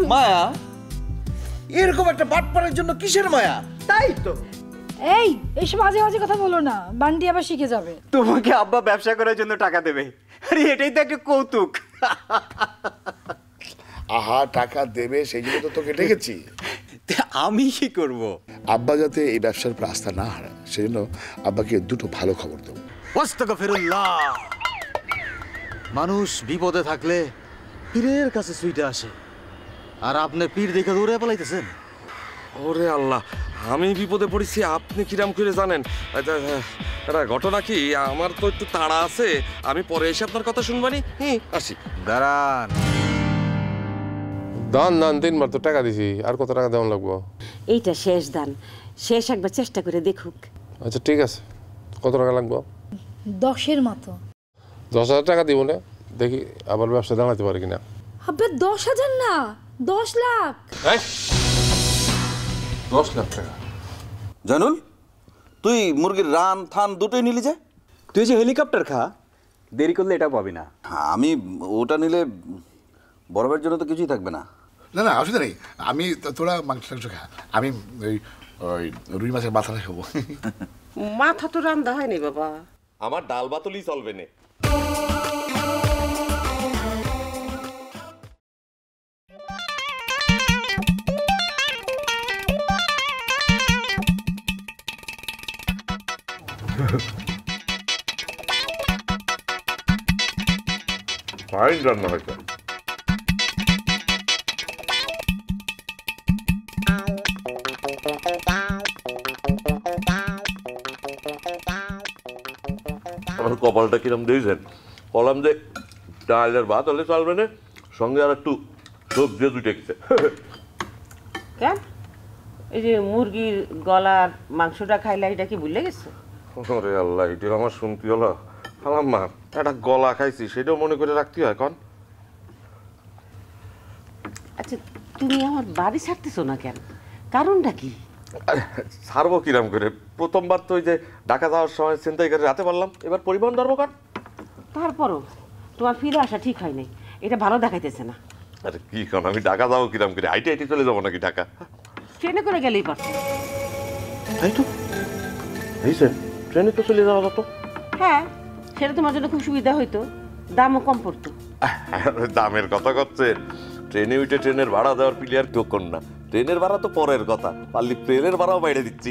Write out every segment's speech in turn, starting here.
মায়া? এরকম একটা বাটপারের জন্য কিসের মায়া? তাই তো। এইসব আজে বাজে কথা বলো না, বান্টি আবার শিখে যাবে। তোমাকে আব্বা ব্যবসা করার জন্য টাকা দেবে, আরে এটাই তো একটা কৌতুক। আহা, টাকা দেবে সেই জন্য তো তোকে ডেকেছি। আমি কি করব? আব্বা যাতে এই ব্যবসার উপর আস্থা না হারায় সেই জন্য আব্বাকে দুটো ভালো খবর দেবো। আস্তাগফিরুল্লাহ। মানুষ বিপদে থাকলে পীরের কাছে ছুটে আসে, আর আপনি পীর দেখে দৌড়ে পালাইতেছেন। ওরে আল্লাহ, আমি বিপদে পড়েছি আপনি কিরাম করে জানেন? একটা ঘটনা কি, আমার তো একটু তাড়া আছে, আমি পরে এসে আপনার কথা শুনবানি। আসি। দাঁড়ান। দান দান 3 বার তো টাকা দিছি, আর কত টাকা দেওয়া লাগবো? এইটা শেষ দান, শেষ একবার চেষ্টা করে দেখুক। আচ্ছা ঠিক আছে, কত টাকা লাগবো? 10-এর মতো। 10,000 টাকা দিব না, দেখি আবার ব্যবসা দাঁড়াতে পারি কিনা। আব্বা 10,000 না, 10 লাখ। 10 লাখ টাকা? জানুল, তুই মুরগির রান থান দুটোই নিলি যে? তুই যে হেলিকপ্টার খা, দেরি করলে এটা পাবি না। আমি ওটা নিলে বরফের জন্য তো কিছুই থাকবে না। না না, অসুবিধা নেই, আমি তোরা মাংস টাংস খা, আমি ওই ওই রুই মাছের মাথাটা খাবো। মাথা তো রান্দা হয়নি বাবা। আমার ডাল বাতলি চলবে না। ফাইন রান্না হয়েছে। আমার কপালটা কিরম দিয়েছেন, বললাম যে ডালের ভাত হলে চলবে না, সঙ্গে আর একটু সবজি দুটো গেছে। কেন এই যে মুরগির গলার মাংসটা খাইলে এটা কি ভুলে গেছো? ওরে আল্লাহ, এটা আমার শুনতে হলো। হালাম মা, একটা গলা খাইছি সেটাও মনে করে রাখতে হয় কন। আচ্ছা, তুমি আমার বাড়ি ছাড়তেছো না কেন? কারণটা কি? ছাড়বো কিরাম করে? প্রথমবার তো ওই যে ঢাকা যাওয়ার সময় চিন্তাই করে রাতে পারলাম, এবার পরিবহন ধরবো কার? তারপরও তোমার ফিরে আসা ঠিক হয় নাই, এটা ভালো দেখাইতেছে না। আরে কি কারণ, আমি ঢাকা যাবো কিরাম করে? হাইটে হাইটে চলে যাবো নাকি ঢাকা? ট্রেনে করে গেলেই পারতো। তাই তো হয়েছে, ট্রেনে তো চলে যাওয়া যেত। হ্যাঁ, সেটা তোমার জন্য খুব সুবিধা হইতো, দামও কম পড়তো। দামের কথা করছেন? ট্রেনে উঠে ট্রেনের ভাড়া দেওয়ার প্লেয়ার কেউ কোন না, ট্রেনের ভাড়া তো পরের কথা, পারলি প্লেনের ভাড়াও বাইরে দিচ্ছি।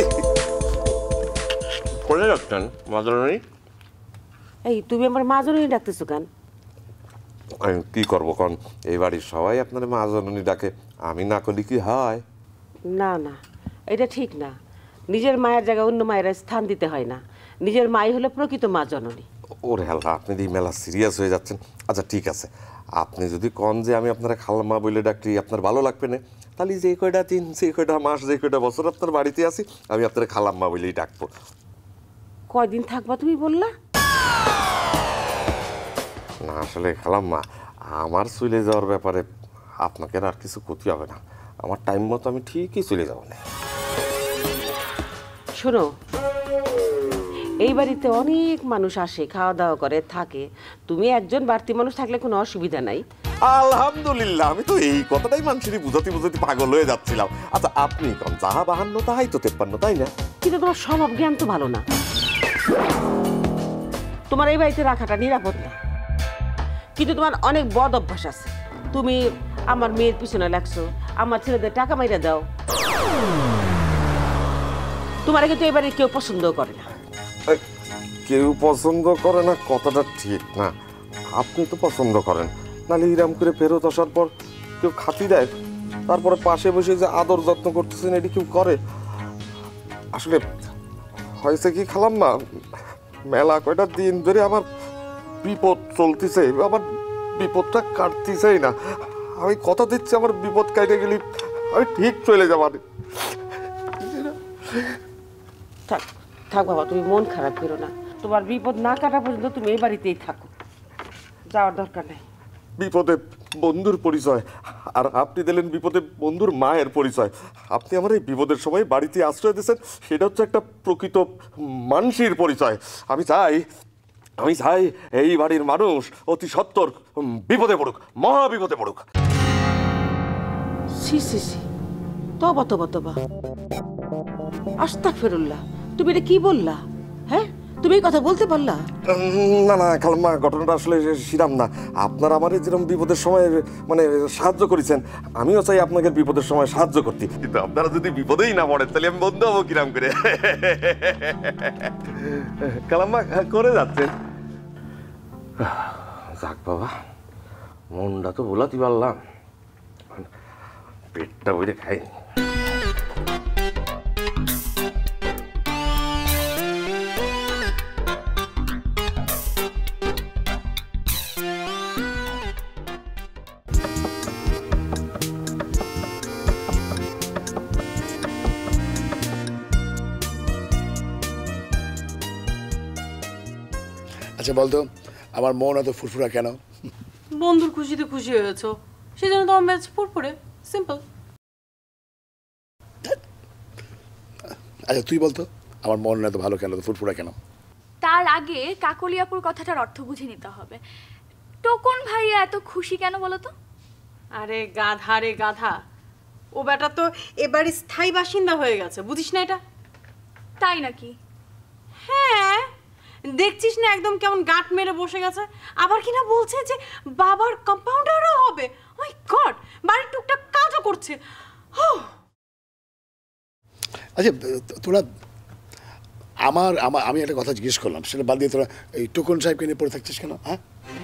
কোনে যাচ্ছেন মাজরানি? এই তুমি আমার মাজনই ডাকতেছো কেন? আমি কি করবো কন, এই বাড়ির সবাই আপনার মাজরানি ডাকে, আমি না করলে কি হয়? না না, এটা ঠিক না। নিজের মায়ের জায়গায় অন্য মায়ের স্থান দিতে হয় না, নিজের মাই হলো প্রকৃত মা জননী। ওরে আল্লাহ, আপনি এই মেলা সিরিয়াস হয়ে যাচ্ছেন। আচ্ছা ঠিক আছে, আপনি যদি কন যে আমি আপনারা খালাম্মা বলে ডাকি আপনার ভালো লাগবে না, তাহলে যে কয়টা দিন, যে কয়টা মাস, যে কয়টা বছর আপনার বাড়িতে আসি, আমি আপনার খালাম্মা বলেই ডাকবো। কয়দিন থাকবা তুমি বললা? না আসলে খালাম্মা, আমার চলে যাওয়ার ব্যাপারে আপনাকে আর কিছু ক্ষতি হবে না, আমার টাইম মতো আমি ঠিকই চলে যাবো না। শোনো, এই বাড়িতে অনেক মানুষ আসে, খাওয়া দাওয়া করে, থাকে। তুমি একজন বাড়তি মানুষ থাকলে কোনো অসুবিধা নাই। আলহামদুলিল্লাহ, আমি তো এই কথাটাই মানুষেরই বুঝাতে বুঝাতে পাগল হয়ে যাচ্ছিলাম। আচ্ছা আপনি কন, যাহা 52 তাহাই তো 53, তাই না? কিন্তু তোমার স্বভাব জ্ঞান তো ভালো না, তোমার এই বাড়িতে রাখাটা নিরাপদ না। কিন্তু তোমার অনেক বদ অভ্যাস আছে। তুমি আমার মেয়ের পিছনে লাগছো, আমার ছেলেদের টাকা মাইরা দাও। তোমার কিন্তু এবারে কেউ পছন্দ করে না। কেউ পছন্দ করে না কথাটা ঠিক না, আপনি তো পছন্দ করেন, নাহলে ইরাম করে ফেরত আসার পর কেউ খাতি দেয়, তারপরে পাশে বসে যে আদর যত্ন করতেছেন এটি কেউ করে? আসলে হয়েছে কি খালাম্মা, মেলা কয়টা দিন ধরে আমার বিপদ চলতেছে, আমার বিপদটা কাটতেছেই না। আমি কথা দিচ্ছি, আমার বিপদ কাটে গেলে আমি ঠিক চলে যাবার। থাক থাক বাবা, তুমি মন খারাপ করো না। তোমার বিপদ না কাটা পর্যন্ত তুমি এই বাড়িতেই থাকো, যাওয়ার দরকার নেই। বিপদে বন্ধুর পরিচয়, আর আপনি দিলেন বিপদে বন্ধুর মায়ের পরিচয়। আপনি আমার এই বিপদের সময় বাড়িতে আশ্রয় দিয়েছেন, সেটা হচ্ছে একটা প্রকৃত মানুষের পরিচয়। আমি চাই এই বাড়ির মানুষ অতি সত্বর বিপদে পড়ুক, মহা বিপদে পড়ুক। সি সি সি, তবা তবা তবা, আস্তাগফিরুল্লাহ। তুমি এটা কি বললা? হ্যাঁ, তুমি এই কথা বলতে পারলা? না না খালাম্মা, ঘটনাটা আসলে সেরাম না। আপনারা আমার যেরকম বিপদের সময় মানে সাহায্য করেছেন, আমিও চাই আপনাকে বিপদের সময় সাহায্য করতে, কিন্তু আপনারা যদি বিপদেই না পড়েন তাহলে আমি বন্ধু হবো কিরাম করে? খালাম্মা করে যাচ্ছেন। যাক বাবা, মনটা তো ভোলাতে পারলাম, পেটটা বইরে খাই। আচ্ছা বলতো, আমার মন এত ফুরফুরা কেন? বন্ধুর খুশিতে খুশি হয়েছো, সেজন্য তোমার ম্যাচ ফুরফুরে, সিম্পল। আচ্ছা তুই বলতো, আমার মন এত ভালো কেন, ফুরফুরা কেন? তার আগে কাকলিয়াপুর কথাটার অর্থ বুঝে নিতে হবে। টোকন ভাইয়া এত খুশি কেন বলো তো? আরে গাধা রে গাধা, ও বেটা তো এবারে স্থায়ী বাসিন্দা হয়ে গেছে, বুঝিস না এটা? তাই নাকি? হ্যাঁ, দেখছিস না একদম কেমন গাঁট মেরে বসে গেছে। আবার কিনা বলছে যে বাবার কম্পাউন্ডারও হবে। মাই গড, বাড়ির টুকটাক কাজও করছে। আচ্ছা তোরা আমি একটা কথা জিজ্ঞেস করলাম, সেটা বাদ দিয়ে তোরা এই টোকন সাহেবকে নিয়ে পড়ে থাকছিস কেন? হ্যাঁ,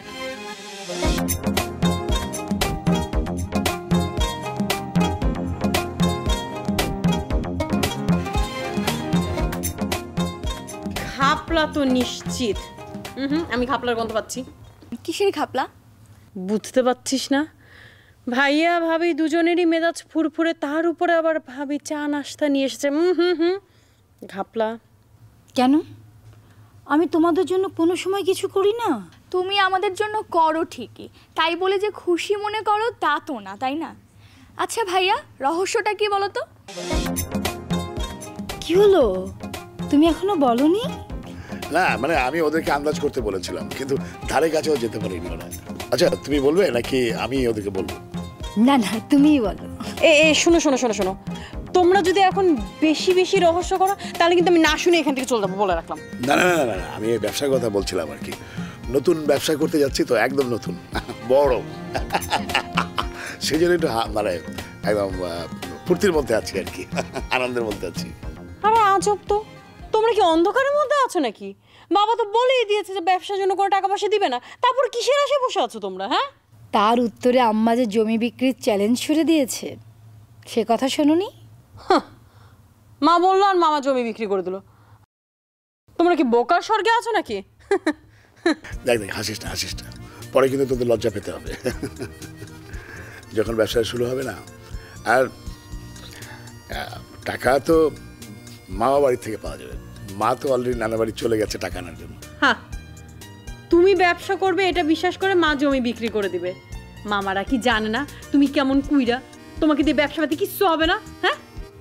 খাপলা তো নিশ্চিত। আমি খাপলার গন্ধ পাচ্ছি। কিসের খাপলা? বুঝতে পারছিস না? ভাইয়া ভাবি দুজনেরই মেজাজ ফুরফুরে, তার উপরে আবার ভাবি চা নাস্তা নিয়ে এসেছে। ঘাপলা। কেন? আমি তোমাদের জন্য কোনো সময় কিছু করি না? তুমি আমাদের জন্য করো ঠিকই, তাই বলে যে খুশি মনে করো তা তো না, তাই না? আচ্ছা ভাইয়া, রহস্যটা কি বলো তো? কি হলো, তুমি এখনো বলনি? না মানে আমি ওদেরকে আন্দাজ করতে বলেছিলাম, কিন্তু ধারে কাছেও যেতে পারিনি ওরা। আচ্ছা তুমি বলবে নাকি আমি ওদেরকে বলবো? না না, তুমিই বলো। শোনো শোনো শোনো শোনো, তোমরা যদি এখন বেশি বেশি রহস্য করো তাহলে কিন্তু আমি না শুনে এখান থেকে চলে যাবো, বলে রাখলাম। না না না না, আমি এই ব্যবসার কথা বলছিলাম আর কি। নতুন ব্যবসা করতে যাচ্ছি তো, একদম নতুন, বড়, সেই জন্য একটু মানে একদম ফুর্তির মধ্যে আছি আর কি, আনন্দের মধ্যে আছি। আরে আজব তো, তোমরা কি অন্ধকারের মধ্যে আছো নাকি? বাবা তো বলেই দিয়েছে যে ব্যবসার জন্য কোনো টাকা পয়সা দিবে না, তারপর কিসের আশে বসে আছো তোমরা? হ্যাঁ, তার উত্তরে আম্মা যে জমি বিক্রির চ্যালেঞ্জ ছুড়ে দিয়েছে, সে কথা শোনোনি? মা বললো আর মামা জমি বিক্রি করে দিল। তোমরা কি বোকার স্বর্গে আছো নাকি? দেখ দেখ, হাসিস না হাসিস না, পরে কিন্তু তোদের লজ্জা পেতে হবে যখন ব্যবসা শুরু হবে না। আর টাকা তো মামা বাড়ি থেকে পাওয়া যাবে, মা তো অলরেডি নানা বাড়ি চলে গেছে টাকা আনার জন্য। হ্যাঁ, তুমি ব্যবসা করবে এটা বিশ্বাস করে মা জমি বিক্রি করে দিবে। মামারা কি জানে না তুমি কেমন কুইরা? তোমাকে দিয়ে ব্যবসা পাতি কিচ্ছু হবে না। হ্যাঁ,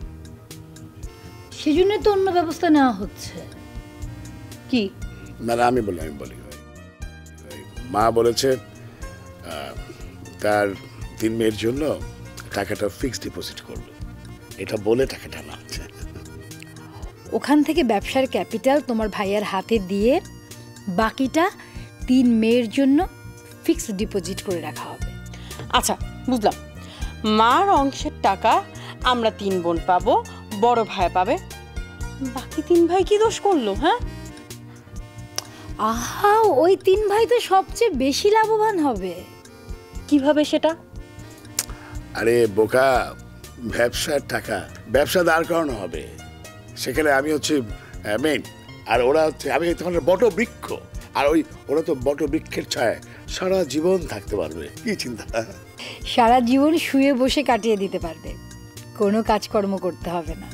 সেজন্য তো অন্য ব্যবস্থা নেওয়া হচ্ছে। কি? না না, আমি বলি মা বলেছে তার 3 মেয়ের জন্য টাকাটা ফিক্সড ডিপোজিট করবে, এটা বলে টাকাটা নামছে। ওখান থেকে ব্যবসার ক্যাপিটাল তোমার ভাইয়ার হাতে দিয়ে বাকিটা 3 মেয়ের জন্য ফিক্সড ডিপোজিট করে রাখা হবে। আচ্ছা বুঝলাম, মার অংশের টাকা আমরা 3 বোন পাবো, বড় ভাই পাবে, বাকি 3 ভাই কি দোষ করলো? হ্যাঁ, আহা, ওই 3 ভাই তো সবচেয়ে বেশি লাভবান হবে। কিভাবে সেটা? আরে বোকা, ব্যবসার টাকা ব্যবসা দাঁড় করানো হবে, সেখানে আমি হচ্ছে মেন, আর ওরা হচ্ছে, আমি তখন বট বৃক্ষ, আর ওরা তো বট বৃক্ষের ছায় সারা জীবন থাকতে পারবে। কি চিন্তা? সারা জীবন শুয়ে বসে কাটিয়ে দিতে পারবে, কোনো কাজকর্ম করতে হবে না।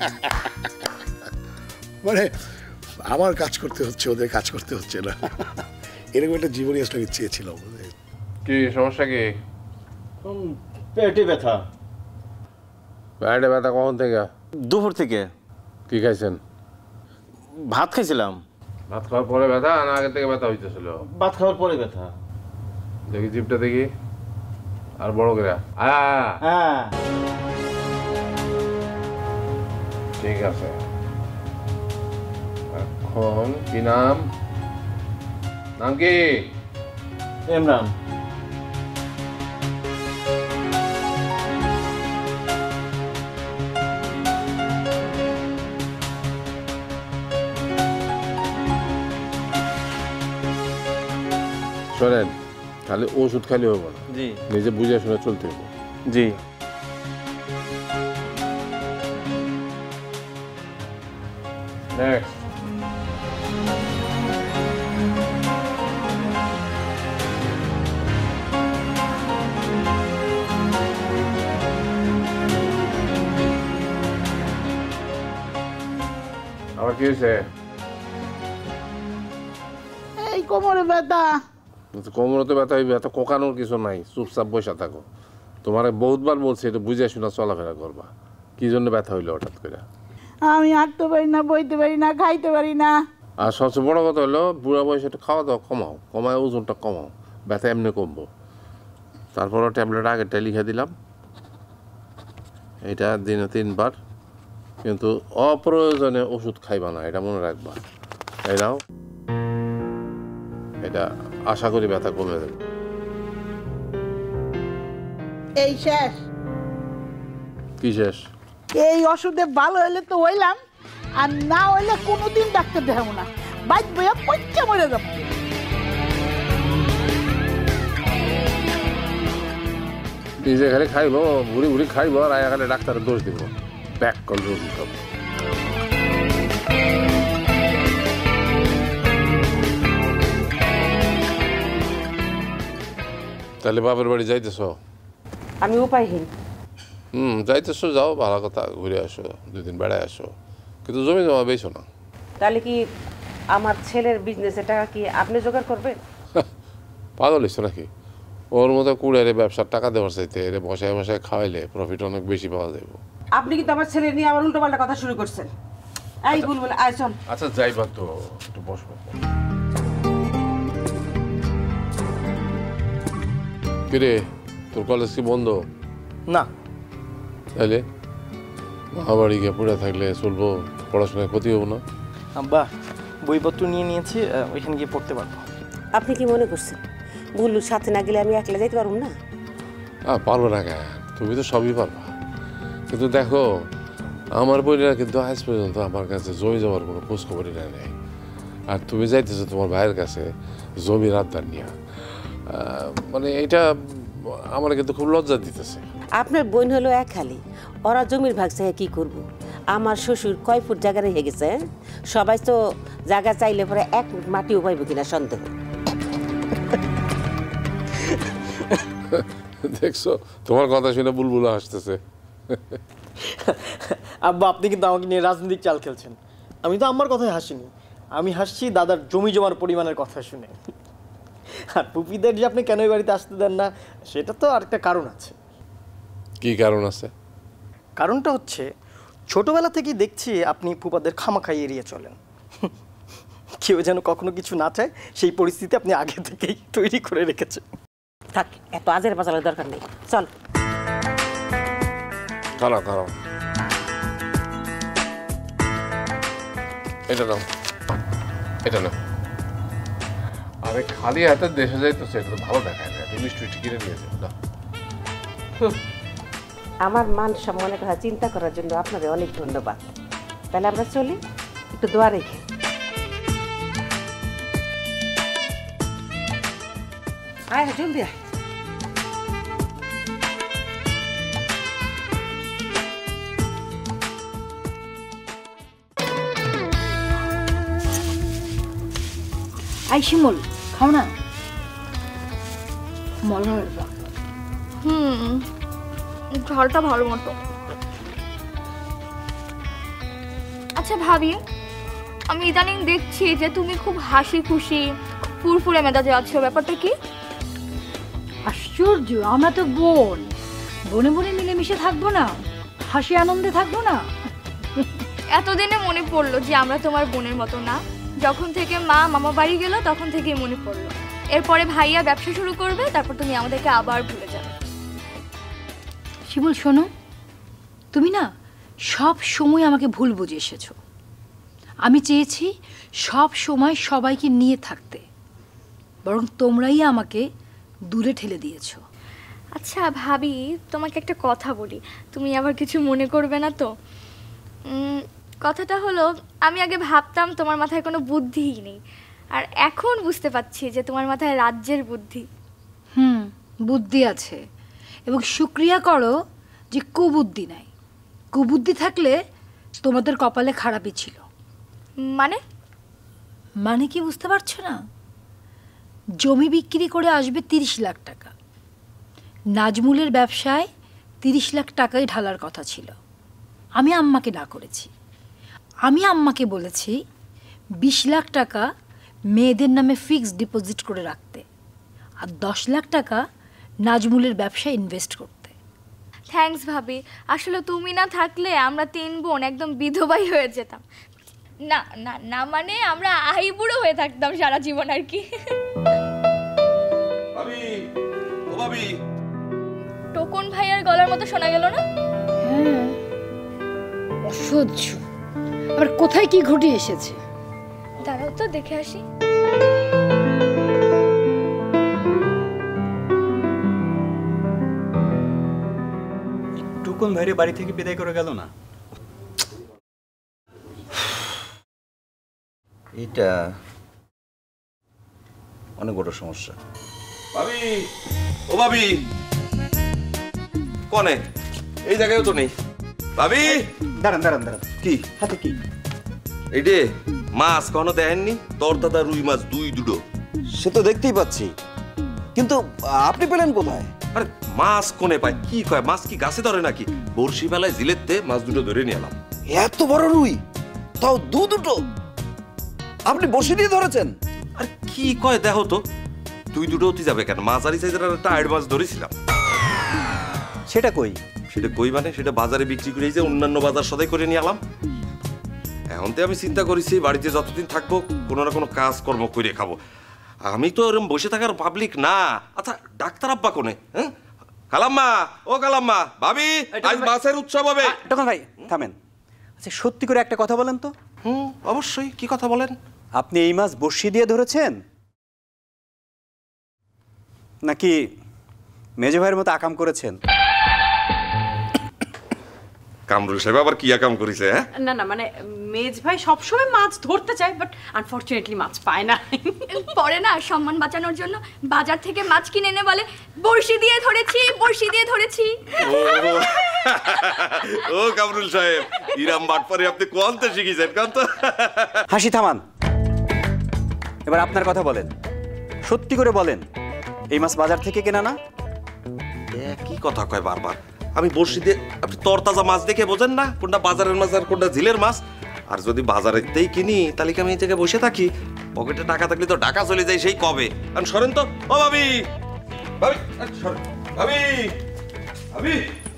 মানে আমার কাজ করতে হচ্ছে, ওদের কাজ করতে হচ্ছে না, এরকম একটা জীবনই আসলে চেয়েছিলাম। কি সমস্যা? কি পেটে ব্যথা। পেটে ব্যথা কখন থেকে? দুপুর থেকে। কি খাইছেন? ভাত খাইছিলাম। ভাত খাওয়ার পরে ব্যথা না আগে থেকে ব্যথা হইতেছিল? ভাত খাওয়ার পরে ব্যথা। দেখি জিভটা দেখি। আর বড় করে হ্যাঁ ঠিক আছে। এখন কি নাম? নাম কি? ইমরান। শোনেন, খালি ওষুধ খালি হবো না, জি নিজে বুঝে শুনে চলতে হবো। জি নেক্সট। আবার কি হয়েছে? এই কোমরে ব্যথা। কোমরতে ব্যথা হইবে, এত কোকানোর কিছু নাই, চুপচাপ বসে থাকো। তোমার বহুতবার বলছি এটা বুঝে শোনা চলাফেরা করবা। কি জন্য ব্যথা হইলো হঠাৎ করে? আমি হাঁটতে পারি না, বইতে পারি না, খাইতে পারি না। আর সবচেয়ে বড় কথা হলো বুড়া বয়সে একটু খাওয়া দাওয়া কমাও, কমায় ওজনটা কমাও, ব্যথা এমনি কমবো। তারপরও ট্যাবলেট আগেরটা লিখে দিলাম, এটা দিনে 3 বার, কিন্তু অপ্রয়োজনে ওষুধ খাইবা না, এটা মনে রাখবা। এই নাও, এটা আশা করি ব্যথা কমে দেবে। এই শেষ। কি শেষ? এই ওষুধে ভালো হইলে তো হইলাম, আর না হইলে কোনোদিন ডাক্তার দেখাবো না, বাইক বইয়া পয়সা মরে যাবো। নিজে খালি খাইব, ঘুরি ঘুরি খাইব, আর আয়া খালি ডাক্তারের দোষ দিব। ব্যাক কল রোগী সব। তাহলে বাপের বাড়ি যাইতেছ? আমি উপায়হীন। যাইতেছো, যাও, ভালো কথা, ঘুরে আসো, 2 দিন বেড়ায় আসো, কিন্তু জমি জমা বেছো না। তাহলে কি আমার ছেলের বিজনেসের টাকা কি আপনি জোগাড় করবেন? পাগল হইছো নাকি? ওর মতো কুড়ারে ব্যবসার টাকা দেওয়ার চাইতে এর বসায় বসায় খাওয়াইলে প্রফিট অনেক বেশি পাওয়া যাবে। আপনি কিন্তু আমার ছেলে নিয়ে আবার উল্টো পাল্টা কথা শুরু করছেন। এই বুলবুল, আয় চল। আচ্ছা যাইবা তো, একটু বসবো। কিরে, তোর কলেজ কি বন্ধ? না। তাইলে মহাবাড়ি গিয়ে পড়ে থাকলে চলবো, পড়াশোনায় ক্ষতি হবো না? আব্বা, বইপত্র নিয়ে নিয়েছি, ওইখানে গিয়ে পড়তে পারবো। আপনি কি মনে করছেন বুলুর সাথে না গেলে আমি একলা যাইতে পারবো না? পারবো না কেন, তুমি তো সবই পারবা। কিন্তু দেখো, আমার বোনেরা কিন্তু আজ পর্যন্ত আমার কাছে জমি জমার কোনো খোঁজখবরই নেই। আর তুমি যাইতেছো তোমার ভাইয়ের কাছে জমির আবদার নিয়ে, মানে এটা আমার কিন্তু খুব লজ্জা দিতেছে। আপনার বোন হলো এক খালি, ওরা জমির ভাগ চাই কি করব? আমার শ্বশুর কয় ফুট জায়গা রেখে গেছে, সবাই তো জায়গা চাইলে পরে 1 ফুট মাটিও পাইব কিনা সন্দেহ। দেখছো, তোমার কথা শুনে বুলবুলা হাসতেছে। আব্বা, আপনি কিন্তু আমাকে নিয়ে রাজনৈতিক চাল খেলছেন। আমি তো আমার কথাই হাসিনি, আমি হাসছি দাদার জমি জমার পরিমাণের কথা শুনে। আর পুপিদের যে আপনি কেন এই বাড়িতে আসতে দেন না, সেটা তো আরেকটা কারণ আছে। কি কারণ আছে? কারণটা হচ্ছে, ছোটবেলা থেকেই দেখছি আপনি ফুপাদের খামাখাই এড়িয়ে চলেন। কেউ যেন কখনো কিছু না চায়, সেই পরিস্থিতি আপনি আগে থেকেই তৈরি করে রেখেছেন। থাক, এত আজের বাজারের দরকার নেই, চল। খারাপ খারাপ, এটা নাও, এটা নাও। আরে খালি হাতে দেশে যাইতেছে, এটা তো ভালো দেখায় না, একটু মিষ্টি কিনে নিয়ে যাও না। আমার মান সম্মানের কথা চিন্তা করার জন্য আপনাদের অনেক ধন্যবাদ। তাহলে আমরা চলি, একটু দোয়া রেখে। আয় জলদি আয়। আই শিমুল, খাও না, মজা হয়েছে। ঝালটা ভালো মতো। আচ্ছা ভাবি, আমি ইদানিং দেখছি যে তুমি খুব হাসি খুশি, ফুরফুরে মেজাজে আছো, ব্যাপারটা কি? আশ্চর্য, আমরা তো বোন, বনে বনে মিলেমিশে থাকবো না, হাসি আনন্দে থাকবো না? এতদিনে মনে পড়লো যে আমরা তোমার বোনের মতো না। যখন থেকে মা মামা বাড়ি গেল তখন থেকেই মনে পড়লো। এরপরে ভাইয়া ব্যবসা শুরু করবে, তারপর তুমি আমাদেরকে আবার ভুলে যাবে। শিমুল শোনো, তুমি না সব সময় আমাকে ভুল বুঝে এসেছো। আমি চেয়েছি সব সময় সবাইকে নিয়ে থাকতে, বরং তোমরাই আমাকে দূরে ঠেলে দিয়েছো। আচ্ছা ভাবি, তোমাকে একটা কথা বলি, তুমি আবার কিছু মনে করবে না তো? কথাটা হলো, আমি আগে ভাবতাম তোমার মাথায় কোনো বুদ্ধিই নেই, আর এখন বুঝতে পারছি যে তোমার মাথায় রাজ্যের বুদ্ধি। বুদ্ধি আছে, এবং শুক্রিয়া করো যে কুবুদ্ধি নাই। কুবুদ্ধি থাকলে তোমাদের কপালে খারাপই ছিল। মানে কি বুঝতে পারছো না? জমি বিক্রি করে আসবে 30 লাখ টাকা। নাজমুলের ব্যবসায় 30 লাখ টাকাই ঢালার কথা ছিল। আমি আম্মাকে না করেছি। আমি আম্মাকে বলেছি 20 লাখ টাকা মেয়েদের নামে ফিক্সড ডিপোজিট করে রাখতে, আর 10 লাখ টাকা নাজমুলের ব্যবসায় ইনভেস্ট করতে। থ্যাঙ্কস ভাবি, আসলে তুমি না থাকলে আমরা 3 বোন একদম বিধবাই হয়ে যেতাম। না না না, মানে আমরা আইবুড়ো হয়ে থাকতাম সারা জীবন আর কি। ভাবি, ও ভাবি, টোকন ভাইয়ার গলার মতো শোনা গেল না? হ্যাঁ, অসহ্য। আর কোথায় কি ঘটে এসেছে? দাঁড়াও তো দেখে আসি। টুকুন ভাইরে বাড়ি থেকে বিদায় করে গেল না? এটা অনেক বড় সমস্যা। ভাবি, ও ভাবি, কোনে? এই জায়গায়ও তো নেই। ভাবি, দাঁড়ান দাঁড়ান দাঁড়ান, কি হাতে কি? এই যে মাছ কখনো দেখেননি? তোর দাদা রুই মাছ দুটো। সে তো দেখতেই পাচ্ছি, কিন্তু আপনি পেলেন কোথায়? আরে মাছ কোনে পায়? কি কয়, মাছ কি গাছে ধরে নাকি? বড়শি ফেলায় জিলেতে মাছ দুটো ধরে নিয়ে এলাম। এত বড় রুই, তাও দুটো? আপনি বসে দিয়ে ধরেছেন? আরে কি কয় দেখো তো, দুটো হতে যাবে কেন? মাঝারি সাইজের একটা আড় মাছ ধরেছিলাম। সেটা কই? সেটা কই মানে, সেটা বাজারে বিক্রি করে যে অন্যান্য বাজার সদাই করে নিয়ে এলাম। এখন তো আমি চিন্তা করেছি বাড়িতে যতদিন থাকবো কোনো না কোনো কাজ কর্ম করে খাবো। আমি তো এরকম বসে থাকার পাবলিক না। আচ্ছা ডাক্তার আব্বা কোনে? হ্যাঁ, কালাম্মা, ও কালাম্মা, ভাবি আজ মাছের উৎসব হবে। তখন ভাই থামেন। আচ্ছা সত্যি করে একটা কথা বলেন তো। অবশ্যই, কি কথা বলেন? আপনি এই মাছ বড়শি দিয়ে ধরেছেন নাকি মেজো ভাইয়ের মতো আকাম করেছেন? কামরুল সাহেব আবার কি আকাম করেছে? হ্যাঁ না না, মানে মেজ ভাই সবসময় মাছ ধরতে চায়, বাট আনফরচুনেটলি মাছ পায় না। পরে না সম্মান বাঁচানোর জন্য বাজার থেকে মাছ কিনে এনে বলে বড়শি দিয়ে ধরেছি, বড়শি দিয়ে ধরেছি। ও কামরুল সাহেব, ইরাম বাটপারে আপনি কোনতে শিখেছেন? কোনতে? হাসি থামান, এবার আপনার কথা বলেন, সত্যি করে বলেন, এই মাছ বাজার থেকে কেনা না? কি কথা কয় বারবার? আমি বড়শি দিয়ে, আপনি তরতাজা মাছ দেখে বোঝেন না কোনটা বাজারের মাছ আর কোনটা ঝিলের মাছ? আর যদি বাজারেতেই কিনি তাহলে কি আমি এই জায়গায় বসে থাকি? পকেটে টাকা থাকলে তো টাকা চলে যায় সেই কবে। কারণ সরেন তো, ও ভাবি, ভাবি সরেন, ভাবি, ভাবি।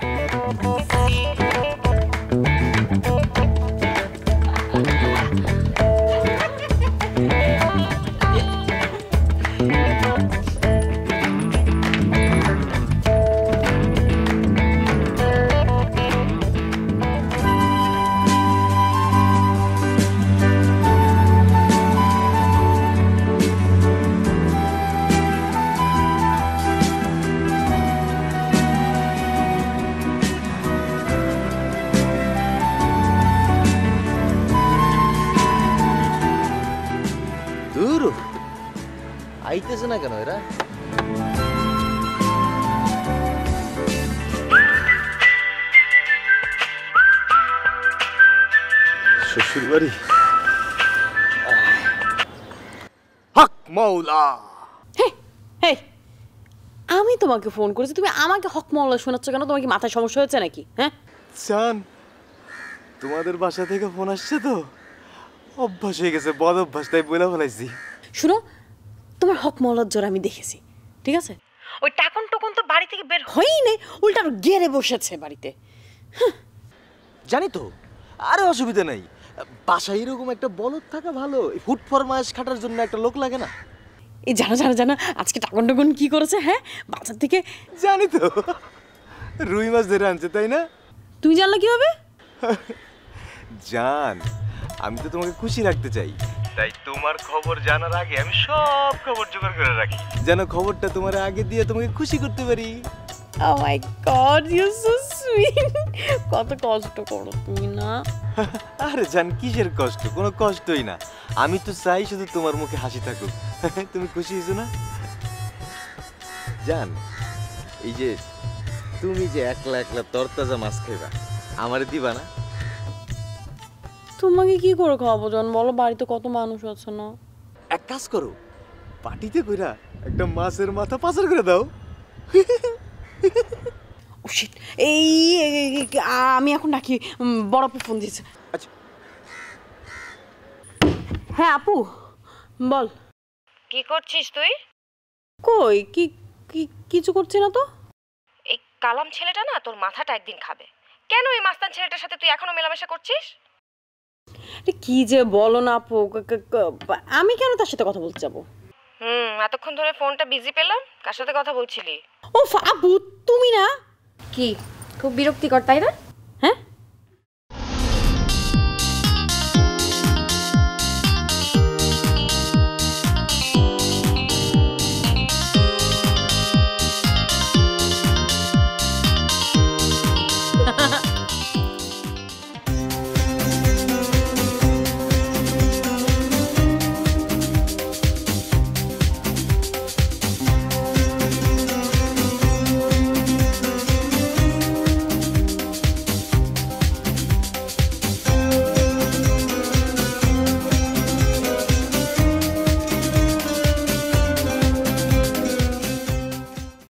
আইতেছে না কেন এরা? শ্বশুর বাড়ি। হক মৌলা। আমি তোমাকে ফোন করেছি, তুমি আমাকে হক মহল্লা শোনাচ্ছ কেন? তোমার কি মাথায় সমস্যা হয়েছে নাকি? হ্যাঁ জান, তোমাদের বাসা থেকে ফোন আসছে তো, অভ্যাস হয়ে গেছে, বদ অভ্যাস, তাই বলে ফেলাইছি। শুনো, তোমার হক মহল্লার জ্বর আমি দেখেছি, ঠিক আছে? ওই টাকন টকন তো বাড়ি থেকে বের হয়ই নেই, উল্টা গেড়ে বসেছে বাড়িতে। জানি তো, আরে অসুবিধা নেই, বাসায় এরকম একটা বলদ থাকা ভালো। ফুট ফরমাইশ খাটার জন্য একটা লোক লাগে না? এই জানা জানা জানা আজকে টাকন টকন কি করেছে? হ্যাঁ, বাজার থেকে। জানি তো, রুই মাছ ধরে আনছে, তাই না? তুমি জানলে কিভাবে? জান, আমি তো তোমাকে খুশি রাখতে চাই, তাই তোমার খবর জানার আগে আমি সব খবর জোগাড় করে রাখি, যেন খবরটা তোমার আগে দিয়ে তোমাকে খুশি করতে পারি। Oh my God, you're so sweet. কত কষ্ট করো তুমি না? আরে জান, কিসের কষ্ট? কোনো কষ্টই না। আমি তো চাই শুধু তোমার মুখে হাসি থাকুক। তুমি খুশি হয়েছো না জান? এই যে তুমি যে একলা একলা তরতাজা মাছ খাইবা, আমারে দিবা না? তোমাকে কি করে খাওয়াবো জন, বলো? বাড়িতে কত মানুষ আছে না? এক কাজ করো, পাটিতে কইরা একটা মাছের মাথা পাচার করে দাও। ও শিট, আমি এখন নাকি বড় আপু ফোন দিয়েছে। আচ্ছা, হ্যাঁ আপু বল। কি করছিস তুই? কই কি কিছু করছি না তো। এই কালাম ছেলেটা না তোর মাথাটা একদিন খাবে। কেন এই মাস্তান ছেলেটার সাথে তুই এখনো মেলামেশা করছিস? কি যে বলো না আপু, আমি কেন তার সাথে কথা বলতে যাবো? এতক্ষণ ধরে ফোনটা বিজি পেলাম, কার সাথে কথা বলছিলি? ও আপু তুমি না? কি খুব বিরক্তিকর তাই না?